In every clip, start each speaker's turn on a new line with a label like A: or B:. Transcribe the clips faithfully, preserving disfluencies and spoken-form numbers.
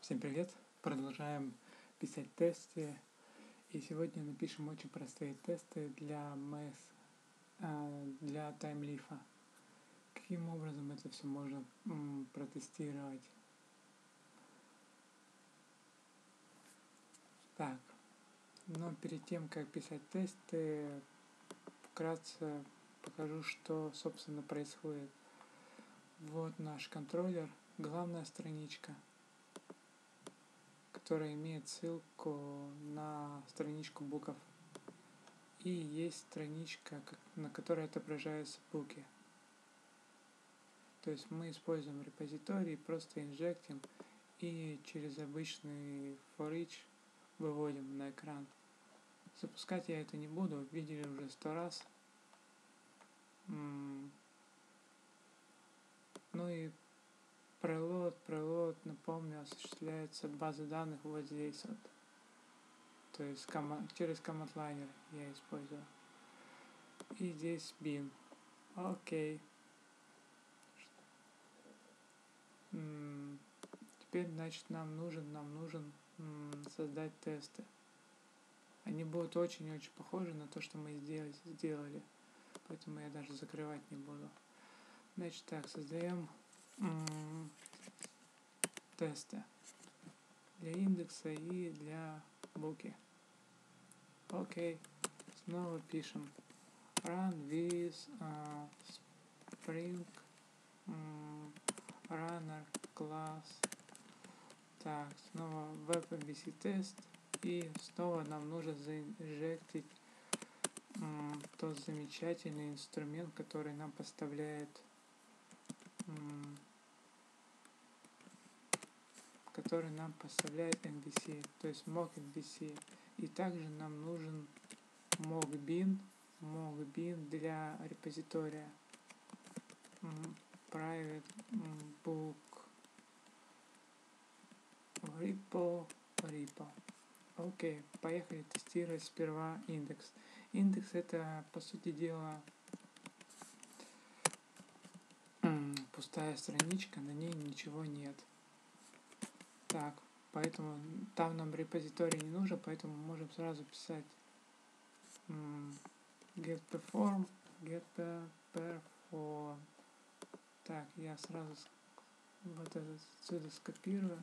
A: Всем привет! Продолжаем писать тесты. И сегодня напишем очень простые тесты для math, для таймлифа. Каким образом это все можно м, протестировать? Так, но перед тем, как писать тесты, вкратце покажу, что, собственно, происходит. Вот наш контроллер, главная страничка, которая имеет ссылку на страничку букв. И есть страничка, на которой отображаются буки. То есть мы используем репозиторий, просто инжектим и через обычный for each выводим на экран. Запускать я это не буду, видели уже сто раз. Ну и пролот, пролот, напомню, осуществляется база данных вот здесь вот. То есть через command line я использую. И здесь bin. Окей. Теперь, значит, нам нужен, нам нужен создать тесты. Они будут очень-очень похожи на то, что мы сделали, сделали. Поэтому я даже закрывать не буду. Значит, так, создаем м- тесты для индекса и для буки. Окей. Снова пишем run with uh, spring um, runner class. Так, снова WebMVC тест. И снова нам нужно заинжектить м, тот замечательный инструмент, который нам поставляет м, который нам поставляет эм ви си, то есть mockMVC. И также нам нужен mockbin, mockbin для репозитория м, private м, book repo repo. Окей, поехали тестировать сперва индекс. Индекс это, по сути дела, пустая страничка, на ней ничего нет. Так, поэтому там нам репозиторий не нужен, поэтому мы можем сразу писать getPerform, getPerform. Так, я сразу вот это отсюда скопирую.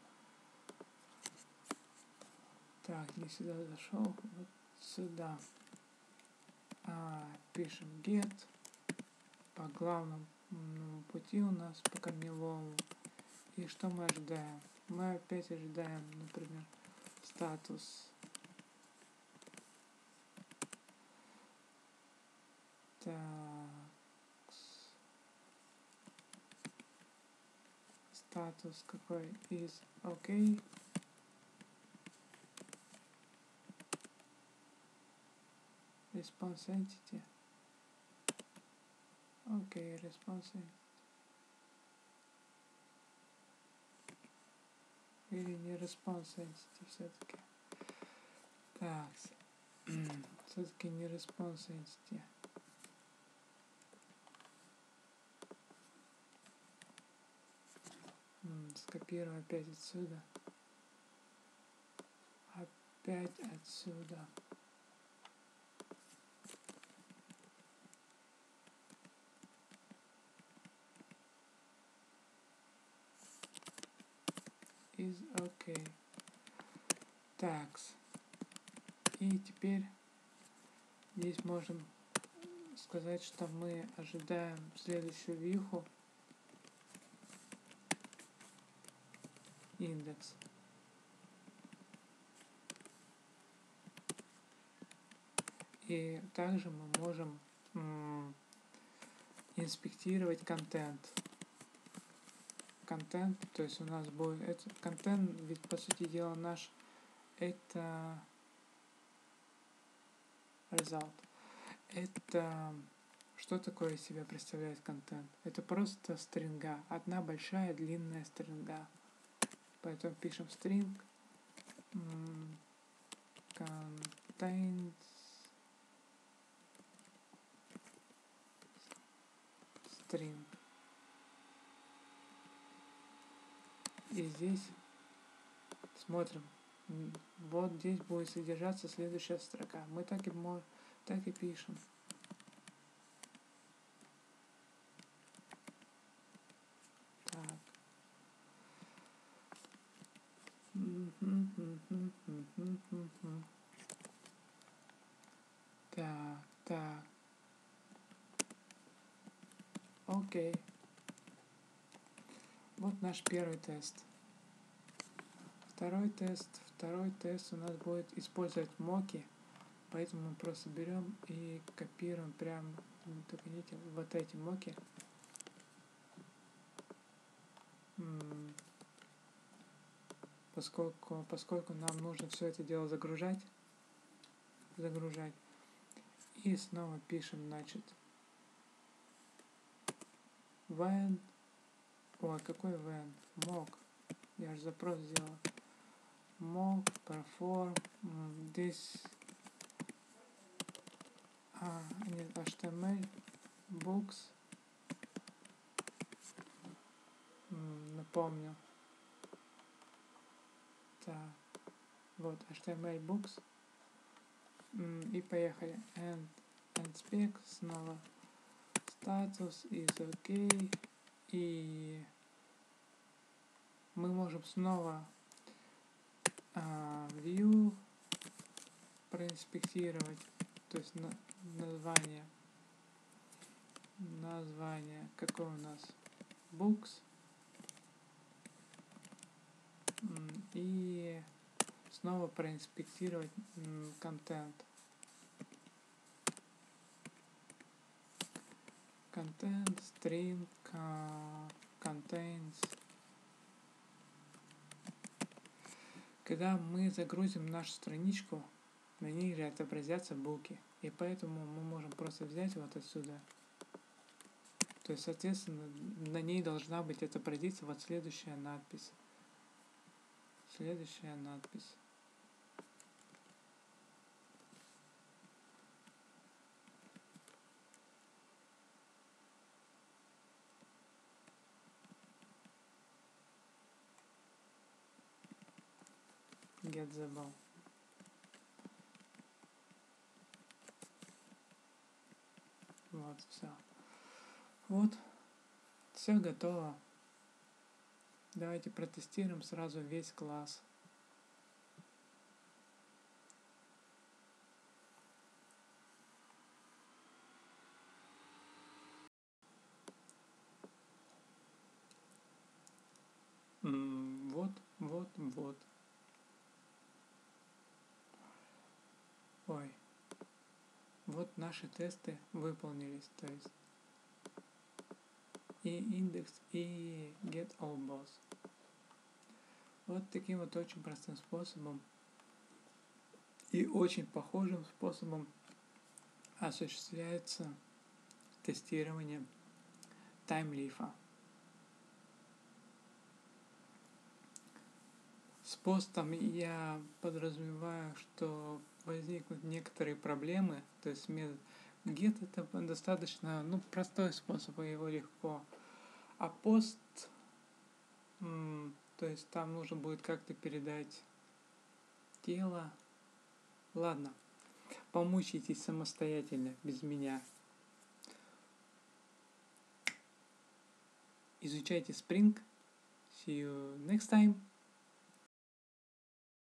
A: Так, не сюда зашел, вот сюда. А, пишем get по главному пути у нас, по камелому. И что мы ожидаем? Мы опять ожидаем, например, статус. Так. Статус какой is OK. Response entity. Окей, okay, response entity. Или не response entity все-таки. Так, все-таки не response entity. Скопируем опять отсюда. Опять отсюда. Is OK. Так. И теперь здесь можем сказать, что мы ожидаем следующую виху. Индекс. И также мы можем м- инспектировать контент. Контент, то есть у нас будет этот контент, ведь по сути дела наш это result. Это что такое из себя представляет контент? Это просто стринга, одна большая длинная стринга. Поэтому пишем string м- contains string. И здесь Смотрим. Вот здесь будет содержаться следующая строка. Мы так и, так и пишем. Так. Так, так. Окей. Вот наш первый тест. Второй тест. Второй тест у нас будет использовать моки. Поэтому мы просто берем и копируем прям, только видите, вот эти моки. Поскольку, поскольку нам нужно все это дело загружать. Загружать. И снова пишем, значит, when. Ой, какой when? Mock. Я же запрос сделал. Mock perform this. А, нет, эйч ти эм эль books. М, напомню. Так. Вот, эйч ти эм эль books. М, и поехали. And, and spec снова. Status is OK. И мы можем снова а, view проинспектировать. То есть на, название. Название. Какое у нас? Books. И снова проинспектировать контент. Content, string, contains. Когда мы загрузим нашу страничку, на ней же отобразятся буки. И поэтому мы можем просто взять вот отсюда. То есть, соответственно, на ней должна быть отобразиться вот следующая надпись. Следующая надпись. Get the ball. Вот, все. Вот, все готово. Давайте протестируем сразу весь класс. М-м, вот, вот, вот. Ой. Вот наши тесты выполнились. То есть и индекс, и get all boss. Вот таким вот очень простым способом и очень похожим способом осуществляется тестирование таймлифа. С постом я подразумеваю, что возникнут некоторые проблемы, то есть метод get это достаточно ну, простой способ, и его легко. А пост, м, то есть там нужно будет как-то передать тело. Ладно, помучайтесь самостоятельно, без меня. Изучайте Spring. See you next time.